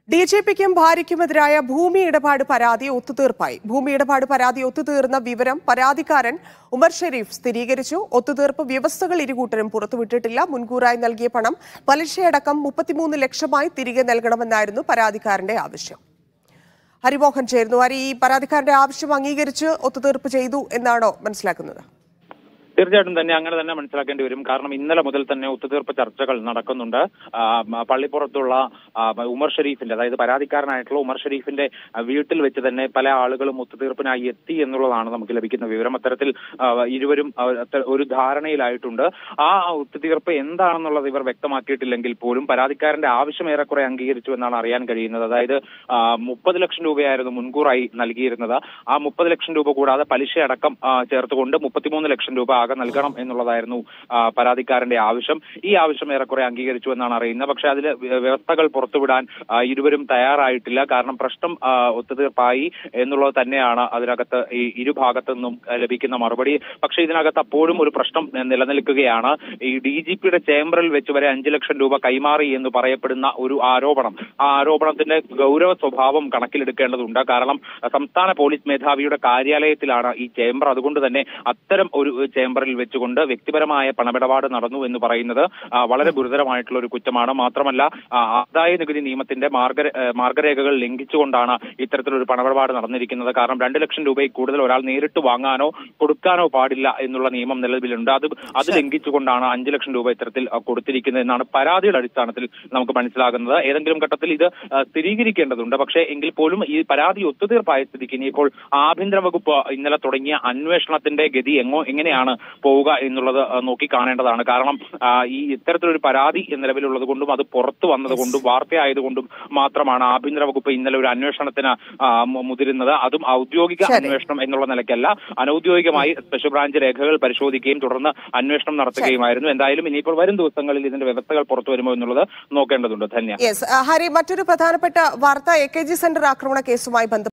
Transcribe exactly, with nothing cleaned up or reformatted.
D G പിക്കും ഭാര്യയ്ക്കുമെതിരായ ഭൂമി ഇടപാട് പരാതി ഒത്തുതീർപ്പായി. ഭൂമി ഇടപാട് പരാതി ഒത്തുതീർന്ന വിവരം പരാതിക്കാരൻ ഉമർ ഷെരീഫ് സ്ഥിരീകരിച്ചു. ഒത്തുതീർപ്പ് വ്യവസ്ഥകൾ ഇരുകൂട്ടരും പുറത്തുവിട്ടിട്ടില്ല. മുൻകൂറായി നൽകിയ പണം പലിശയടക്കം മുപ്പത്തിമൂന്ന് ലക്ഷമായി തിരികെ നൽകണമെന്നായിരുന്നു പരാതിക്കാരന്റെ ആവശ്യം. ഹരിമോഹൻ ചേർന്നു. ഹരി, ഈ പരാതിക്കാരന്റെ ആവശ്യം അംഗീകരിച്ച് ഒത്തുതീർപ്പ് ചെയ്തു എന്നാണോ മനസ്സിലാക്കുന്നത്? തീർച്ചയായിട്ടും തന്നെ അങ്ങനെ തന്നെ മനസ്സിലാക്കേണ്ടി വരും. കാരണം ഇന്നലെ മുതൽ തന്നെ ഒത്തുതീർപ്പ് ചർച്ചകൾ നടക്കുന്നുണ്ട്. പള്ളിപ്പുറത്തുള്ള ഉമർ ഷെരീഫിന്റെ, അതായത് പരാതിക്കാരനായിട്ടുള്ള ഉമർ ഷെരീഫിന്റെ വീട്ടിൽ വെച്ച് തന്നെ പല ആളുകളും ഒത്തുതീർപ്പിനായി എത്തി എന്നുള്ളതാണ് നമുക്ക് ലഭിക്കുന്ന വിവരം. അത്തരത്തിൽ ഇരുവരും ഒരു ധാരണയിലായിട്ടുണ്ട്. ആ ഒത്തുതീർപ്പ് എന്താണെന്നുള്ളത് ഇവർ വ്യക്തമാക്കിയിട്ടില്ലെങ്കിൽ പോലും പരാതിക്കാരന്റെ ആവശ്യം ഏറെക്കുറെ അംഗീകരിച്ചു എന്നാണ് അറിയാൻ കഴിയുന്നത്. അതായത് മുപ്പത് ലക്ഷം രൂപയായിരുന്നു മുൻകൂറായി നൽകിയിരുന്നത്. ആ മുപ്പത് ലക്ഷം രൂപ കൂടാതെ പലിശയടക്കം ചേർത്തുകൊണ്ട് മുപ്പത്തിമൂന്ന് ലക്ഷം രൂപ നൽകണം എന്നുള്ളതായിരുന്നു പരാതിക്കാരന്റെ ആവശ്യം. ഈ ആവശ്യം ഏറെക്കുറെ അംഗീകരിച്ചു എന്നാണ് അറിയുന്നത്. പക്ഷെ അതിൽ വ്യവസ്ഥകൾ പുറത്തുവിടാൻ ഇരുവരും തയ്യാറായിട്ടില്ല. കാരണം പ്രശ്നം ഒത്തുതീർപ്പായി എന്നുള്ളത് തന്നെയാണ് അതിനകത്ത് ഈ ഇരുഭാഗത്തു നിന്നും ലഭിക്കുന്ന മറുപടി. പക്ഷെ ഇതിനകത്ത് അപ്പോഴും ഒരു പ്രശ്നം നിലനിൽക്കുകയാണ്. ഈ ഡി ജി പിയുടെ ചേംബറിൽ വെച്ച് വരെ അഞ്ചു ലക്ഷം രൂപ കൈമാറി എന്ന് പറയപ്പെടുന്ന ഒരു ആരോപണം. ആ ആരോപണത്തിന്റെ ഗൗരവ സ്വഭാവം കണക്കിലെടുക്കേണ്ടതുണ്ട്. കാരണം സംസ്ഥാന പോലീസ് മേധാവിയുടെ കാര്യാലയത്തിലാണ് ഈ ചേംബർ. അതുകൊണ്ട് തന്നെ അത്തരം ഒരു ചേംബറിൽ വെച്ചുകൊണ്ട് വ്യക്തിപരമായ പണമിടപാട് നടന്നു എന്ന് പറയുന്നത് വളരെ ഗുരുതരമായിട്ടുള്ള ഒരു കുറ്റമാണ്. മാത്രമല്ല ആദായ നികുതി നിയമത്തിന്റെ മാർഗ മാർഗരേഖകൾ ലംഘിച്ചുകൊണ്ടാണ് ഇത്തരത്തിലൊരു പണമിടപാട് നടന്നിരിക്കുന്നത്. കാരണം രണ്ട് ലക്ഷം രൂപയിൽ കൂടുതൽ ഒരാൾ നേരിട്ട് വാങ്ങാനോ കൊടുക്കാനോ പാടില്ല എന്നുള്ള നിയമം നിലവിലുണ്ട്. അത് അത് ലംഘിച്ചുകൊണ്ടാണ് അഞ്ചു ലക്ഷം രൂപ ഇത്തരത്തിൽ കൊടുത്തിരിക്കുന്നത് എന്നാണ് പരാതിയുടെ അടിസ്ഥാനത്തിൽ നമുക്ക് മനസ്സിലാകുന്നത്. ഏതെങ്കിലും ഘട്ടത്തിൽ ഇത് സ്ഥിരീകരിക്കേണ്ടതുണ്ട്. പക്ഷേ എങ്കിൽ പോലും ഈ പരാതി ഒത്തുതീർപ്പായ സ്ഥിതിക്ക് ഇനിയിപ്പോൾ ആഭ്യന്തര വകുപ്പ് ഇന്നലെ തുടങ്ങിയ അന്വേഷണത്തിന്റെ ഗതി എങ്ങോ എങ്ങനെയാണ് പോവുക എന്നുള്ളത് നോക്കി കാണേണ്ടതാണ്. കാരണം ഈ ഇത്തരത്തിലൊരു പരാതി നിലവിലുള്ളത് കൊണ്ടും അത് പുറത്തു വന്നതുകൊണ്ടും വാർത്തയായതുകൊണ്ടും മാത്രമാണ് ആഭ്യന്തര വകുപ്പ് ഇന്നലെ ഒരു അന്വേഷണത്തിന് മുതിരുന്നത്. അതും ഔദ്യോഗിക അന്വേഷണം എന്നുള്ള നിലയ്ക്കല്ല, അനൌദ്യോഗികമായി സ്പെഷ്യൽ ബ്രാഞ്ച് രേഖകൾ പരിശോധിക്കുകയും തുടർന്ന് അന്വേഷണം നടത്തുകയുമായിരുന്നു. എന്തായാലും ഇനിയിപ്പോൾ വരും ദിവസങ്ങളിൽ ഇതിന്റെ വ്യവസ്ഥകൾ പുറത്തു വരുമോ എന്നുള്ളത് നോക്കേണ്ടതുണ്ട്. ധന്യ. ഹരി, മറ്റൊരു പ്രധാനപ്പെട്ട വാർത്ത എ കെ ജി സെന്റർ ആക്രമണ കേസുമായി ബന്ധപ്പെട്ട്